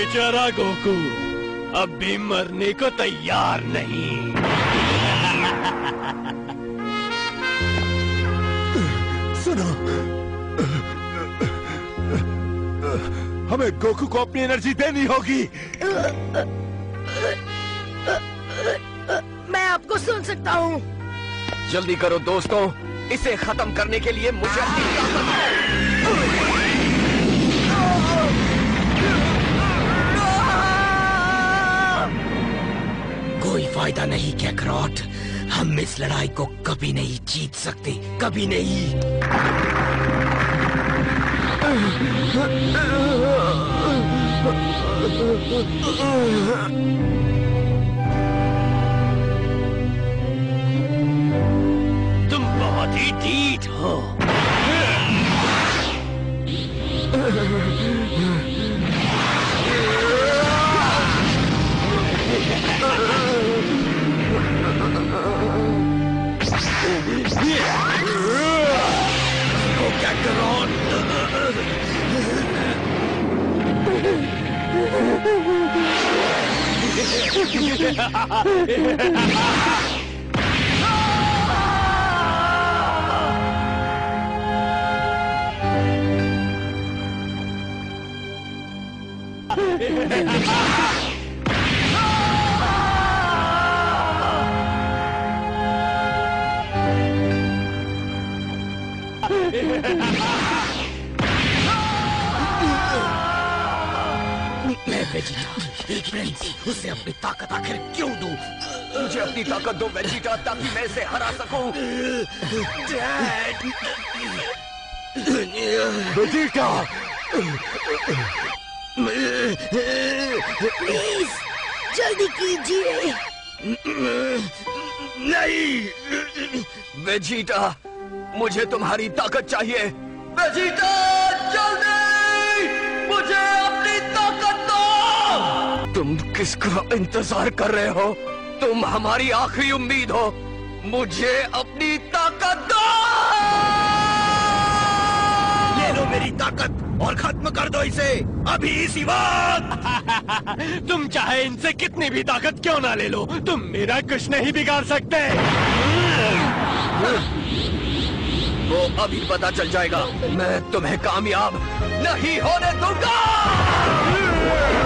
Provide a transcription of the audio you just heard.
बेचारा गोकू अब भी मरने को तैयार नहीं। सुनो, हमें गोकू को अपनी एनर्जी देनी होगी। मैं आपको सुन सकता हूँ। जल्दी करो दोस्तों, इसे खत्म करने के लिए मुझे अपनी कोई फायदा नहीं कैकरॉट, हम इस लड़ाई को कभी नहीं जीत सकते, कभी नहीं। तुम बहुत ही ढीठ हो। उसे अपनी ताकत आखिर क्यों दूं? मुझे अपनी ताकत दो वेजिटा, ताकि मैं इसे हरा सकूं। वेजिटा, प्लीज जल्दी कीजिए। नहीं वेजिटा, मुझे तुम्हारी ताकत चाहिए। वेजिटा जल्दी मुझे अपनी ताकत दो। तुम किसका इंतजार कर रहे हो? तुम हमारी आखिरी उम्मीद हो। मुझे अपनी ताकत दो। ले लो मेरी ताकत और खत्म कर दो इसे अभी इसी वक्त। तुम चाहे इनसे कितनी भी ताकत क्यों ना ले लो, तुम मेरा कुछ नहीं बिगाड़ सकते। वो अभी पता चल जाएगा। मैं तुम्हें कामयाब नहीं होने दूंगा।